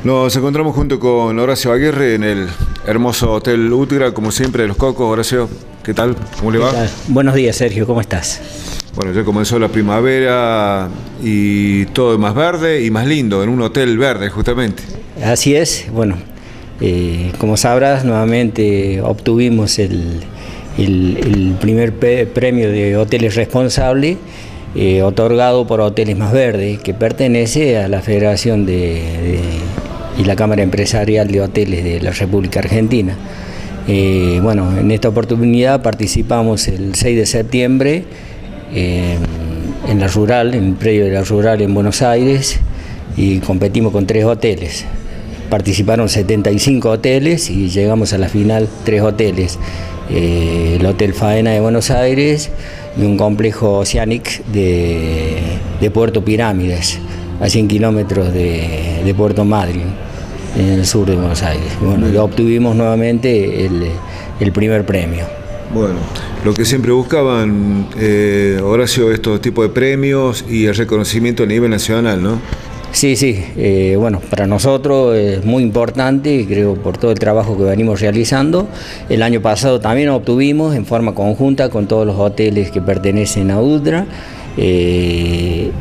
Nos encontramos junto con Horacio Aguirre en el hermoso Hotel Utgra, como siempre, de Los Cocos. Horacio, ¿qué tal? ¿Cómo le va? Buenos días, Sergio, ¿cómo estás? Bueno, ya comenzó la primavera y todo es más verde y más lindo, en un hotel verde, justamente. Así es, bueno, como sabrás, nuevamente obtuvimos el primer premio de Hoteles Responsables, otorgado por Hoteles Más Verde, que pertenece a la Federación y la Cámara Empresarial de Hoteles de la República Argentina. Bueno, en esta oportunidad participamos el 6 de septiembre en la Rural, en el predio de la Rural en Buenos Aires, y competimos con 3 hoteles. Participaron 75 hoteles y llegamos a la final 3 hoteles. El Hotel Faena de Buenos Aires y un complejo Oceanic de Puerto Pirámides, a 100 kilómetros de Puerto Madryn, en el sur de Buenos Aires. Bueno, y obtuvimos nuevamente el primer premio. Bueno, lo que siempre buscaban, Horacio, estos tipos de premios y el reconocimiento a nivel nacional, ¿no? Sí, bueno, para nosotros es muy importante, creo, por todo el trabajo que venimos realizando. El año pasado también obtuvimos en forma conjunta con todos los hoteles que pertenecen a Utgra. Y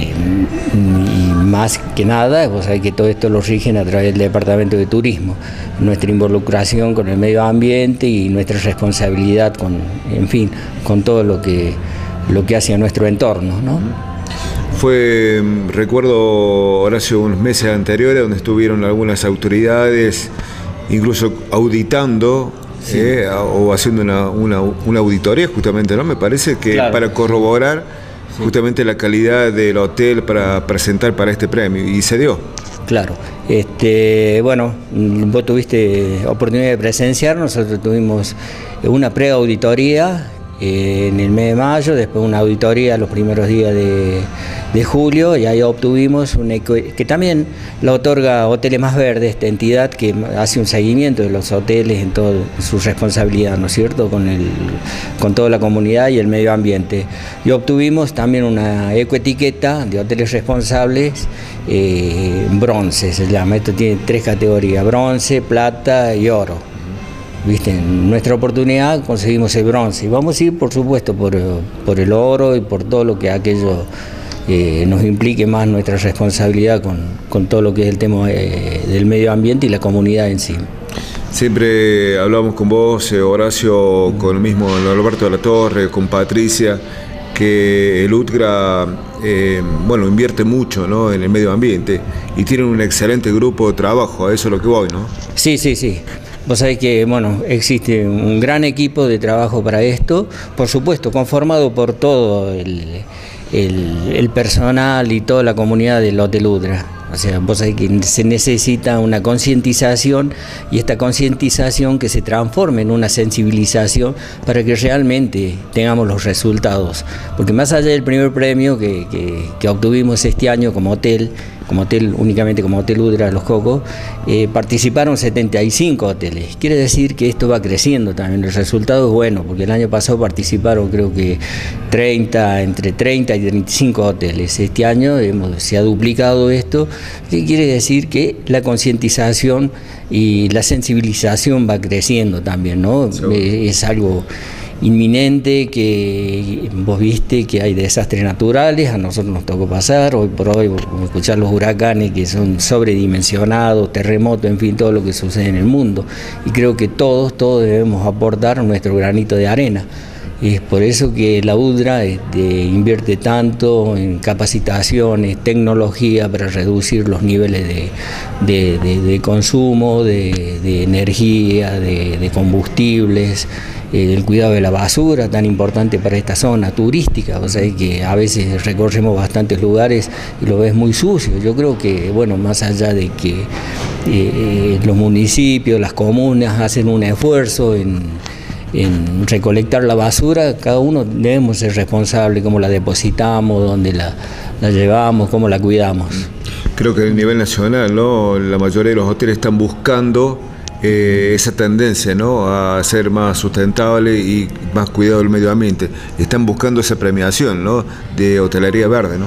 más que nada, vos sabés que todo esto lo rigen a través del Departamento de Turismo, nuestra involucración con el medio ambiente y nuestra responsabilidad con todo lo que hace a nuestro entorno, ¿no? Recuerdo, Horacio, unos meses anteriores donde estuvieron algunas autoridades incluso auditando, sí, o haciendo una auditoría justamente, ¿no? Me parece que claro, para corroborar, sí, justamente la calidad del hotel para presentar para este premio, y se dio. Claro, bueno, vos tuviste oportunidad de presenciar, nosotros tuvimos una preauditoría en el mes de mayo, después una auditoría los primeros días de julio, y ahí obtuvimos que también la otorga Hoteles Más Verde, esta entidad que hace un seguimiento de los hoteles en toda su responsabilidad, ¿no es cierto?, con toda la comunidad y el medio ambiente. Y obtuvimos también una ecoetiqueta de Hoteles Responsables, bronce se llama, esto tiene 3 categorías: bronce, plata y oro. ¿Viste? En nuestra oportunidad conseguimos el bronce y vamos a ir, por supuesto, por el oro y por todo lo que aquello nos implique más nuestra responsabilidad con todo lo que es el tema del medio ambiente y la comunidad en sí. Siempre hablamos con vos, Horacio, con el mismo Alberto de la Torre, con Patricia, que el Utgra bueno, invierte mucho, ¿no?, en el medio ambiente y tienen un excelente grupo de trabajo, a eso es lo que voy, ¿no? Sí. Vos sabés que, bueno, existe un gran equipo de trabajo para esto, por supuesto, conformado por todo el personal y toda la comunidad del Hotel Utgra. O sea, vos sabés que se necesita una concientización, y esta concientización que se transforme en una sensibilización para que realmente tengamos los resultados. Porque más allá del primer premio que obtuvimos este año como hotel, únicamente como Hotel Utgra Los Cocos, participaron 75 hoteles. Quiere decir que esto va creciendo también, el resultado es bueno, porque el año pasado participaron creo que entre 30 y 35 hoteles. Este año se ha duplicado esto, que quiere decir que la concientización y la sensibilización va creciendo también, ¿no? Sí. Es algo inminente, que vos viste que hay desastres naturales, a nosotros nos tocó pasar, hoy por hoy escuchar los huracanes que son sobredimensionados, terremotos, en fin, todo lo que sucede en el mundo, y creo que todos debemos aportar nuestro granito de arena. Y es por eso que la Utgra invierte tanto en capacitaciones, tecnología para reducir los niveles de consumo, de energía, de combustibles, el cuidado de la basura, tan importante para esta zona turística. O sea, que a veces recorremos bastantes lugares y lo ves muy sucio. Yo creo que, bueno, más allá de que los municipios, las comunas hacen un esfuerzo en recolectar la basura, cada uno debemos ser responsables, cómo la depositamos, dónde la llevamos, cómo la cuidamos. Creo que a nivel nacional, ¿no?, la mayoría de los hoteles están buscando esa tendencia, ¿no?, a ser más sustentable y más cuidado del medio ambiente. Están buscando esa premiación, ¿no?, de hotelería verde, ¿no?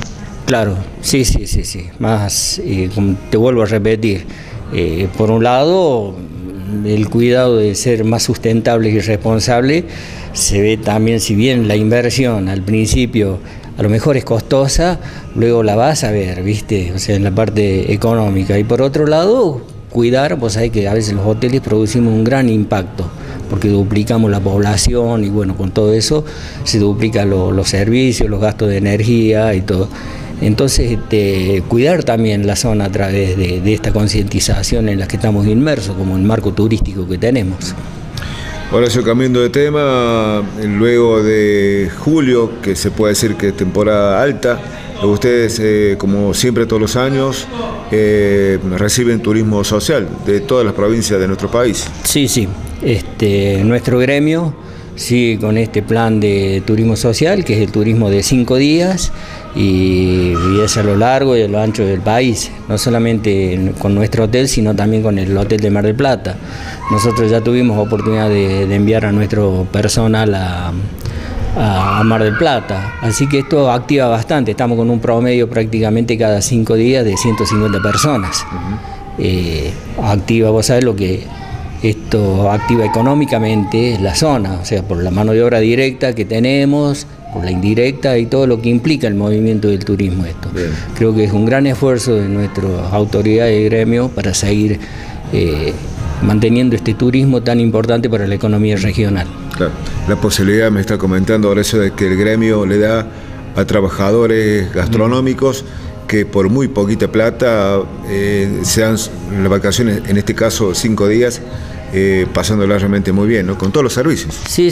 Claro, sí. Más, como te vuelvo a repetir, por un lado, el cuidado de ser más sustentables y responsables se ve también, si bien la inversión al principio a lo mejor es costosa, luego la vas a ver, ¿viste? O sea, en la parte económica. Y por otro lado, cuidar, pues hay que a veces los hoteles producimos un gran impacto, porque duplicamos la población y bueno, con todo eso se duplican los servicios, los gastos de energía y todo. Entonces, cuidar también la zona a través de esta concientización en la que estamos inmersos, como el marco turístico que tenemos. Ahora yo cambiando de tema, luego de julio, que se puede decir que es temporada alta, ustedes, como siempre todos los años, reciben turismo social de todas las provincias de nuestro país. Sí. Nuestro gremio sigue con este plan de turismo social, que es el turismo de 5 días, y es a lo largo y a lo ancho del país, no solamente con nuestro hotel, sino también con el hotel de Mar del Plata. Nosotros ya tuvimos oportunidad de enviar a nuestro personal a Mar del Plata, así que esto activa bastante. Estamos con un promedio prácticamente cada 5 días de 150 personas. Activa, vos sabés lo que esto activa económicamente la zona, o sea, por la mano de obra directa que tenemos, por la indirecta y todo lo que implica el movimiento del turismo. Bien. Creo que es un gran esfuerzo de nuestras autoridades y gremio para seguir manteniendo este turismo tan importante para la economía regional. Claro. La posibilidad, me está comentando ahora eso de que el gremio le da a trabajadores gastronómicos que por muy poquita plata se dan las vacaciones, en este caso 5 días, pasándola realmente muy bien, ¿no? Con todos los servicios. Sí.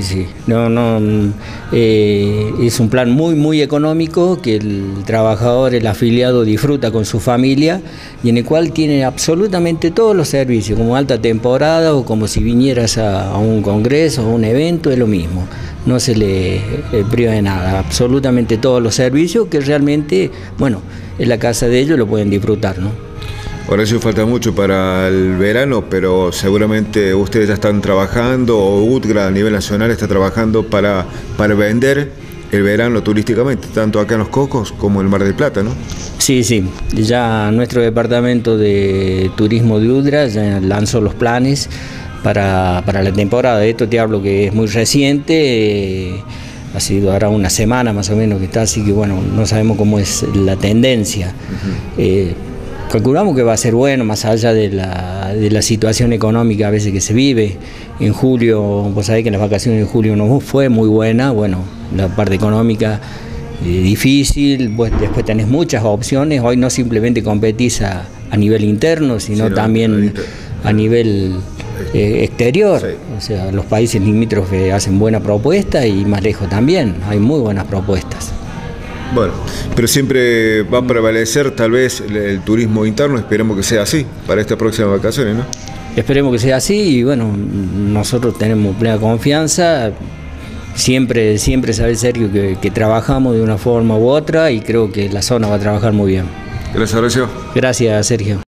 Es un plan muy económico que el trabajador, el afiliado disfruta con su familia y en el cual tiene absolutamente todos los servicios, como alta temporada o como si vinieras a un congreso o un evento, es lo mismo. No se le priva de nada, absolutamente todos los servicios que realmente, bueno, en la casa de ellos lo pueden disfrutar, ¿no? Ahora eso falta mucho para el verano, pero seguramente ustedes ya están trabajando, o UTGRA a nivel nacional está trabajando para vender el verano turísticamente, tanto acá en Los Cocos como en Mar del Plata, ¿no? Sí, ya nuestro departamento de turismo de UTGRA ya lanzó los planes para la temporada. Esto te hablo que es muy reciente, ha sido ahora una semana más o menos que está, así que bueno, no sabemos cómo es la tendencia. Calculamos que va a ser bueno, más allá de la situación económica a veces que se vive. En julio, vos sabés que las vacaciones de julio no fue muy buena, bueno, la parte económica difícil, vos después tenés muchas opciones, hoy no simplemente competís a nivel interno, sino también a nivel exterior. Sí. O sea, los países limítrofes hacen buena propuesta y más lejos también, hay muy buenas propuestas. Bueno, pero siempre va a prevalecer tal vez el turismo interno, esperemos que sea así para estas próximas vacaciones, ¿no? Esperemos que sea así y bueno, nosotros tenemos plena confianza, siempre sabe Sergio que trabajamos de una forma u otra y creo que la zona va a trabajar muy bien. Gracias, Horacio. Gracias, Sergio.